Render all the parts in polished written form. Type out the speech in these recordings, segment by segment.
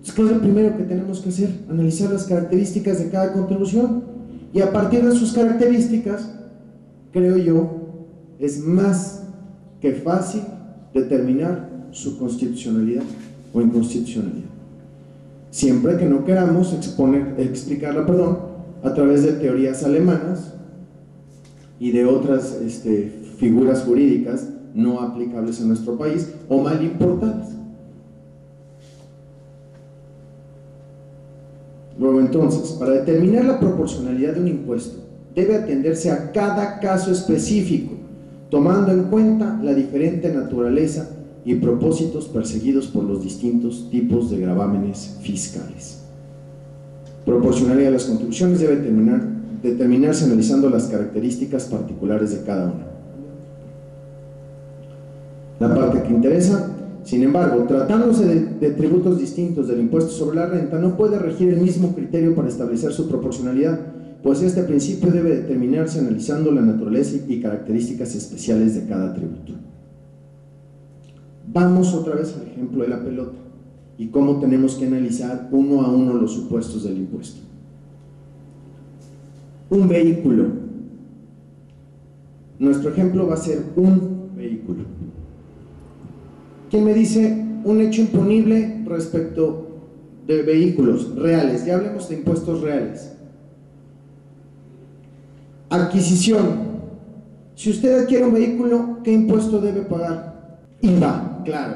Entonces, ¿qué es lo primero que tenemos que hacer? Analizar las características de cada contribución, y a partir de sus características, creo yo, es más que fácil determinar su constitucionalidad o inconstitucionalidad, siempre que no queramos explicarla a través de teorías alemanas y de otras figuras jurídicas no aplicables en nuestro país o mal importadas. Luego, entonces, para determinar la proporcionalidad de un impuesto, debe atenderse a cada caso específico, tomando en cuenta la diferente naturaleza y propósitos perseguidos por los distintos tipos de gravámenes fiscales. Proporcionalidad de las contribuciones debe determinarse analizando las características particulares de cada una. La parte que interesa, sin embargo, tratándose de tributos distintos del impuesto sobre la renta, no puede regir el mismo criterio para establecer su proporcionalidad, pues este principio debe determinarse analizando la naturaleza y características especiales de cada tributo. Vamos otra vez al ejemplo de la pelota y cómo tenemos que analizar uno a uno los supuestos del impuesto. Un vehículo. Nuestro ejemplo va a ser un vehículo. ¿Quién me dice un hecho imponible respecto de vehículos reales? Ya hablemos de impuestos reales. Adquisición. Si usted adquiere un vehículo, ¿qué impuesto debe pagar? IVA, claro.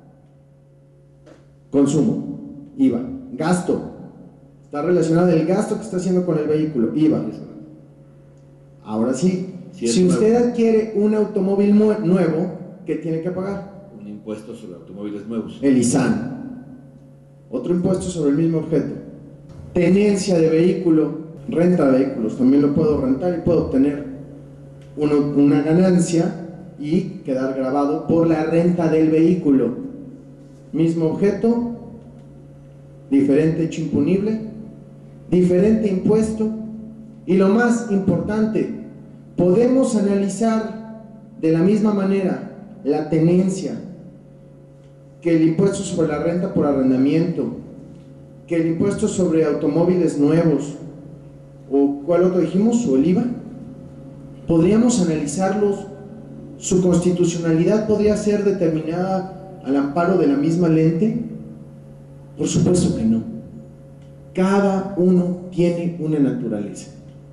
Consumo, IVA. Gasto. Está relacionado el gasto que está haciendo con el vehículo, IVA. Ahora sí, si usted adquiere un automóvil nuevo, ¿qué tiene que pagar? Un impuesto sobre automóviles nuevos. El ISAN. Otro impuesto sobre el mismo objeto. Tenencia de vehículo, renta de vehículos, también lo puedo rentar y puedo obtener una ganancia y quedar grabado por la renta del vehículo. Mismo objeto, diferente hecho imponible, diferente impuesto, y lo más importante, podemos analizar de la misma manera la tenencia que el impuesto sobre la renta por arrendamiento, que el impuesto sobre automóviles nuevos, o ¿cuál otro dijimos? ¿O el IVA? Podríamos analizarlos. ¿Su constitucionalidad podría ser determinada al amparo de la misma lente? Por supuesto que no. Cada uno tiene una naturaleza.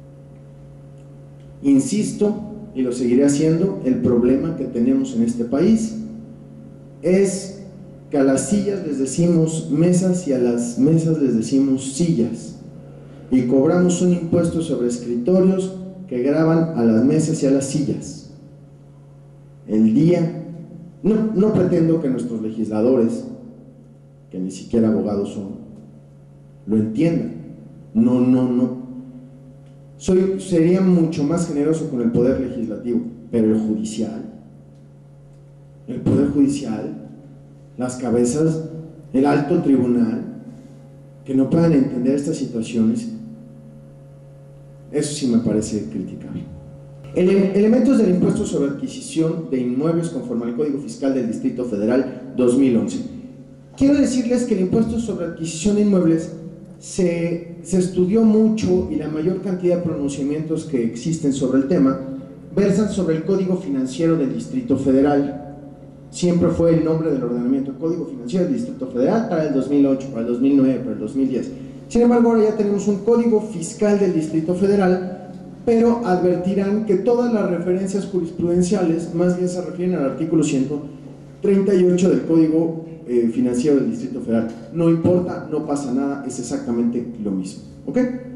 Insisto, y lo seguiré haciendo, el problema que tenemos en este país es que a las sillas les decimos mesas y a las mesas les decimos sillas, y cobramos un impuesto sobre escritorios que graban a las mesas y a las sillas. No pretendo que nuestros legisladores, que ni siquiera abogados son, lo entiendan. No. Sería mucho más generoso con el poder legislativo, pero el poder judicial, las cabezas, el alto tribunal, que no puedan entender estas situaciones, eso sí me parece criticable. Elementos del impuesto sobre adquisición de inmuebles conforme al Código Fiscal del Distrito Federal 2011. Quiero decirles que el impuesto sobre adquisición de inmuebles se estudió mucho, y la mayor cantidad de pronunciamientos que existen sobre el tema versan sobre el Código Financiero del Distrito Federal. Siempre fue el nombre del ordenamiento, Código Financiero del Distrito Federal, para el 2008, para el 2009, para el 2010. Sin embargo, ahora ya tenemos un Código Fiscal del Distrito Federal, pero advertirán que todas las referencias jurisprudenciales más bien se refieren al artículo 138 del Código Financiero del Distrito Federal. No importa, no pasa nada, es exactamente lo mismo. ¿Ok?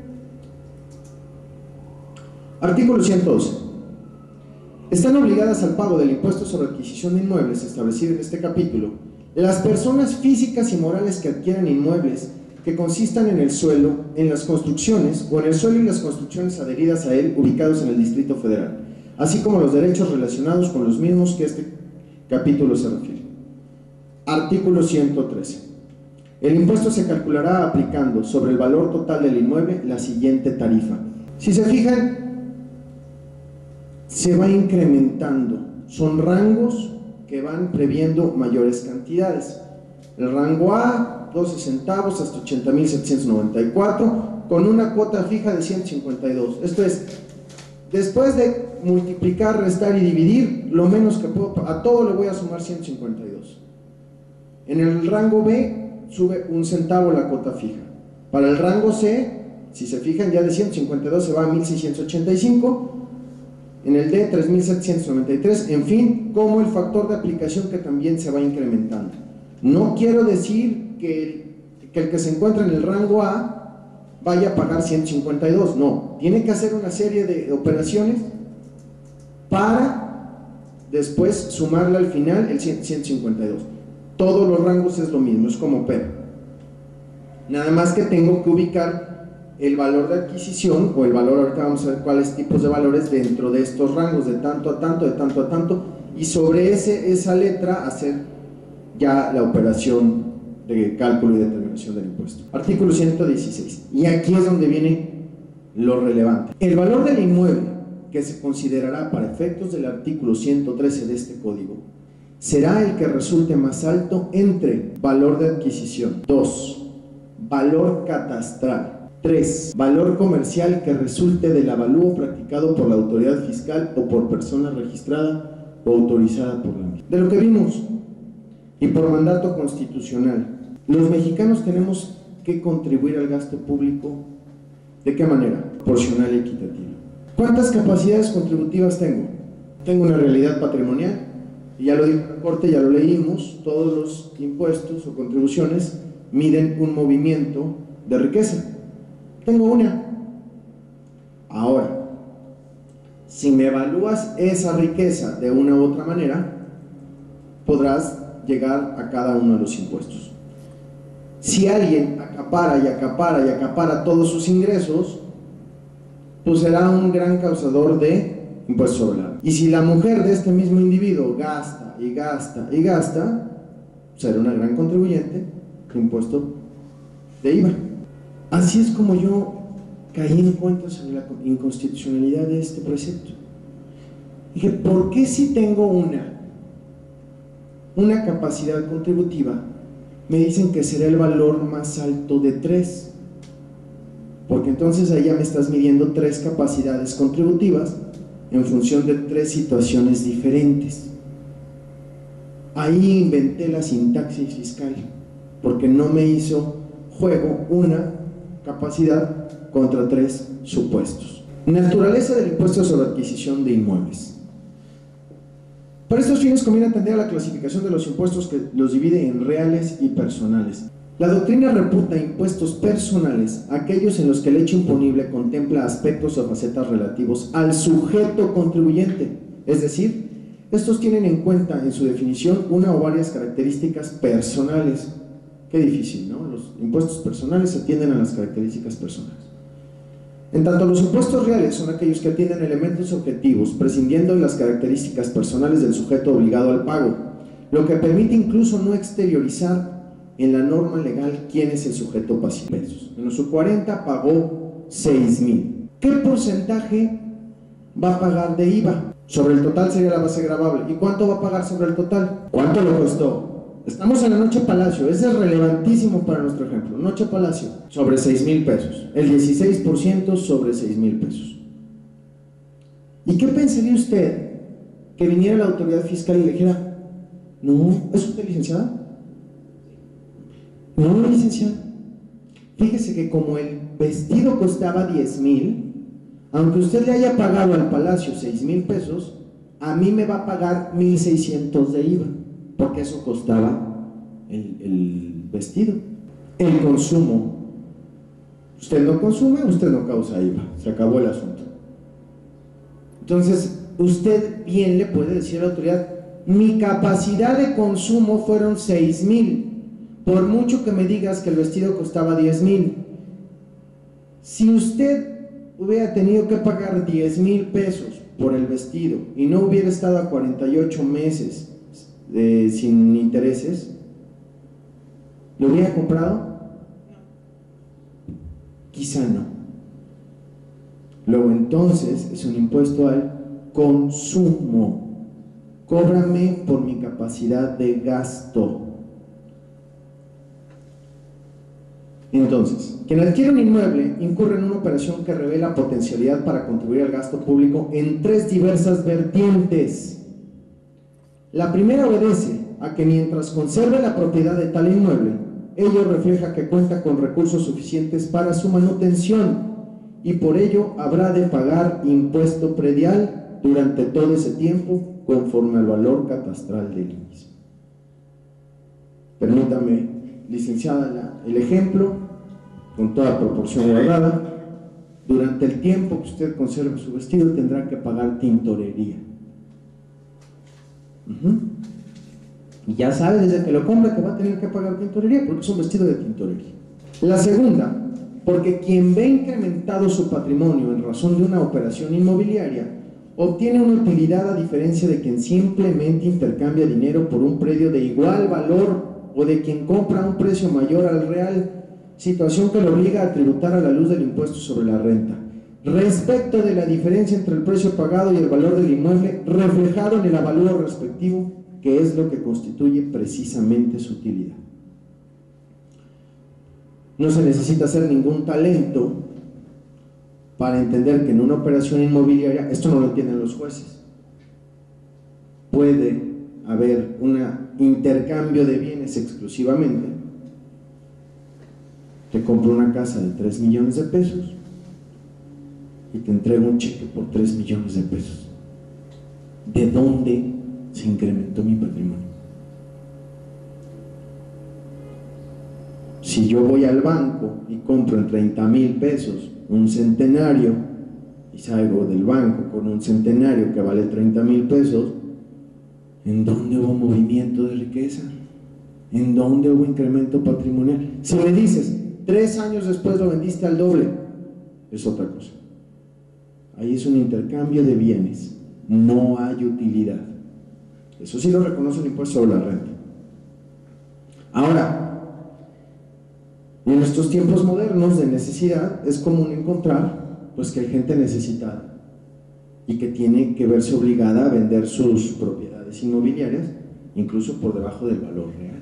Artículo 112. Están obligadas al pago del impuesto sobre adquisición de inmuebles establecido en este capítulo las personas físicas y morales que adquieran inmuebles que consistan en el suelo, en las construcciones o en el suelo y las construcciones adheridas a él ubicados en el Distrito Federal, así como los derechos relacionados con los mismos que este capítulo se refiere. Artículo 113. El impuesto se calculará aplicando sobre el valor total del inmueble la siguiente tarifa. Si se fijan, se va incrementando, son rangos que van previendo mayores cantidades. El rango A 12 centavos hasta 80,794 con una cuota fija de 152. Esto es, después de multiplicar, restar y dividir, lo menos que puedo, a todo le voy a sumar 152. En el rango B sube 1 centavo la cuota fija. Para el rango C, si se fijan, ya de 152 se va a 1,685. En el D, 3,793. En fin, como el factor de aplicación que también se va incrementando. No quiero decir que el que se encuentra en el rango A vaya a pagar 152. No, tiene que hacer una serie de operaciones para después sumarle al final el 152. Todos los rangos es lo mismo, es como P. Nada más que tengo que ubicar el valor de adquisición o el valor, ahorita vamos a ver cuáles tipos de valores dentro de estos rangos, de tanto a tanto, de tanto a tanto, y sobre esa letra hacer ya la operación de cálculo y determinación del impuesto. Artículo 116, y aquí es donde viene lo relevante. El valor del inmueble que se considerará para efectos del artículo 113 de este código será el que resulte más alto entre valor de adquisición, 2, valor catastral, 3. Valor comercial que resulte del avalúo practicado por la autoridad fiscal o por persona registrada o autorizada por la misma. De lo que vimos, y por mandato constitucional, los mexicanos tenemos que contribuir al gasto público. ¿De qué manera? Proporcional y equitativa. ¿Cuántas capacidades contributivas tengo? Tengo una realidad patrimonial, y ya lo dijo la Corte, ya lo leímos, todos los impuestos o contribuciones miden un movimiento de riqueza. Tengo una. Ahora, si me evalúas esa riqueza de una u otra manera, podrás llegar a cada uno de los impuestos. Si alguien acapara y acapara y acapara todos sus ingresos, pues será un gran causador de impuestos sobre la renta. Y si la mujer de este mismo individuo gasta y gasta y gasta, será una gran contribuyente de impuesto de IVA. Así es como yo caí en cuenta sobre la inconstitucionalidad de este precepto. Dije, ¿por qué si tengo una capacidad contributiva, me dicen que será el valor más alto de 3? Porque entonces ahí ya me estás midiendo 3 capacidades contributivas en función de 3 situaciones diferentes. Ahí inventé la sintaxis fiscal, porque no me hizo juego una capacidad contra 3 supuestos. Naturaleza del impuesto sobre adquisición de inmuebles. Para estos fines conviene atender a la clasificación de los impuestos que los divide en reales y personales. La doctrina reputa impuestos personales aquellos en los que el hecho imponible contempla aspectos o facetas relativos al sujeto contribuyente, es decir, estos tienen en cuenta en su definición una o varias características personales. Qué difícil, ¿no? Los impuestos personales atienden a las características personales. En tanto, los impuestos reales son aquellos que atienden elementos objetivos, prescindiendo de las características personales del sujeto obligado al pago, lo que permite incluso no exteriorizar en la norma legal quién es el sujeto pasivo. En los 40 pagó 6,000. ¿Qué porcentaje va a pagar de IVA? Sobre el total sería la base gravable. ¿Y cuánto va a pagar sobre el total? ¿Cuánto le costó? Estamos en la Noche Palacio, ese es relevantísimo para nuestro ejemplo. Noche Palacio, sobre 6,000 pesos, el 16% sobre 6,000 pesos. ¿Y qué pensaría usted que viniera la autoridad fiscal y le dijera, no, ¿es usted licenciada? No, licenciada. Fíjese que como el vestido costaba 10,000, aunque usted le haya pagado al Palacio 6,000 pesos, a mí me va a pagar 1,600 de IVA. Porque eso costaba el vestido. El consumo. Usted no consume, usted no causa IVA. Se acabó el asunto. Entonces, usted bien le puede decir a la autoridad, mi capacidad de consumo fueron 6,000. Por mucho que me digas que el vestido costaba 10,000. Si usted hubiera tenido que pagar 10,000 pesos por el vestido y no hubiera estado a 48 meses sin intereses, ¿lo hubiera comprado? Quizá no. Luego entonces es un impuesto al consumo. Cóbrame por mi capacidad de gasto. Entonces, quien adquiere un inmueble incurre en una operación que revela potencialidad para contribuir al gasto público en tres diversas vertientes. La primera obedece a que mientras conserve la propiedad de tal inmueble, ello refleja que cuenta con recursos suficientes para su manutención y por ello habrá de pagar impuesto predial durante todo ese tiempo conforme al valor catastral del mismo. Permítame, licenciada, el ejemplo, con toda proporción guardada. Durante el tiempo que usted conserve su vestido tendrá que pagar tintorería. Y ya sabe desde que lo compra que va a tener que pagar tintorería porque es un vestido de tintorería. La segunda, porque quien ve incrementado su patrimonio en razón de una operación inmobiliaria obtiene una utilidad a diferencia de quien simplemente intercambia dinero por un predio de igual valor o de quien compra a un precio mayor al real, situación que lo obliga a tributar a la luz del impuesto sobre la renta. Respecto de la diferencia entre el precio pagado y el valor del inmueble reflejado en el avalúo respectivo, que es lo que constituye precisamente su utilidad. No se necesita hacer ningún talento para entender que en una operación inmobiliaria, esto no lo entienden los jueces, puede haber un intercambio de bienes exclusivamente. Te compro una casa de 3 millones de pesos y te entrego un cheque por 3 millones de pesos. ¿De dónde se incrementó mi patrimonio? Si yo voy al banco y compro en 30,000 pesos un centenario y salgo del banco con un centenario que vale 30,000 pesos, ¿en dónde hubo movimiento de riqueza? ¿En dónde hubo incremento patrimonial? Si me dices, 3 años después lo vendiste al doble, es otra cosa. Ahí es un intercambio de bienes, no hay utilidad. Eso sí lo reconoce el impuesto sobre la renta. Ahora, en estos tiempos modernos de necesidad es común encontrar pues que hay gente necesitada y que tiene que verse obligada a vender sus propiedades inmobiliarias incluso por debajo del valor real.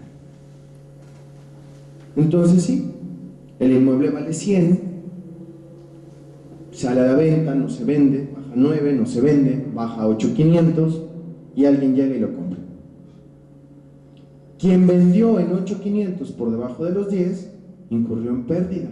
Entonces sí, el inmueble vale 100, sale a la venta, no se vende, baja 9, no se vende, baja 8,500 y alguien llega y lo compra. Quien vendió en 8,500 por debajo de los 10 incurrió en pérdida,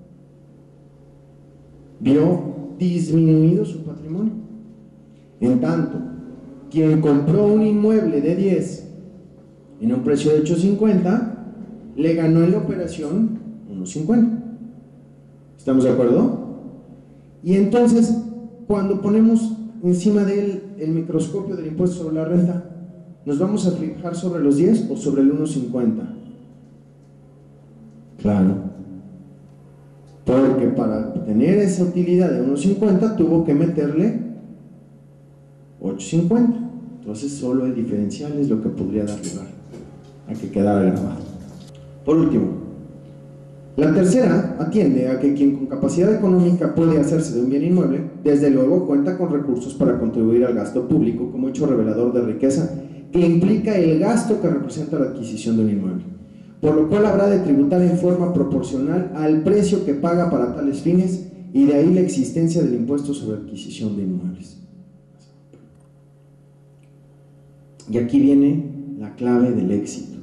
vio disminuido su patrimonio. En tanto, quien compró un inmueble de 10 en un precio de 8,50 le ganó en la operación 1,50. ¿Estamos de acuerdo? Y entonces, cuando ponemos encima de él el microscopio del impuesto sobre la renta, ¿nos vamos a fijar sobre los 10 o sobre el 1,50? Claro, porque para obtener esa utilidad de 1,50 tuvo que meterle 8,50. Entonces solo el diferencial es lo que podría dar lugar a que quedara grabado. Por último, la tercera atiende a que quien con capacidad económica puede hacerse de un bien inmueble, desde luego cuenta con recursos para contribuir al gasto público como hecho revelador de riqueza que implica el gasto que representa la adquisición de un inmueble, por lo cual habrá de tributar en forma proporcional al precio que paga para tales fines y de ahí la existencia del impuesto sobre adquisición de inmuebles. Y aquí viene la clave del éxito.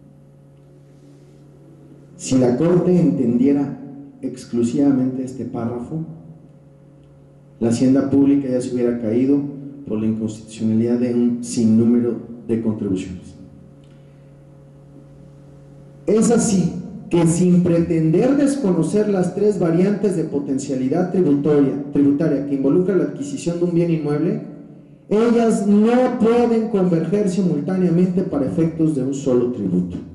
Si la Corte entendiera exclusivamente este párrafo, la hacienda pública ya se hubiera caído por la inconstitucionalidad de un sinnúmero de contribuciones. Es así que sin pretender desconocer las tres variantes de potencialidad tributaria que involucra la adquisición de un bien inmueble, ellas no pueden converger simultáneamente para efectos de un solo tributo.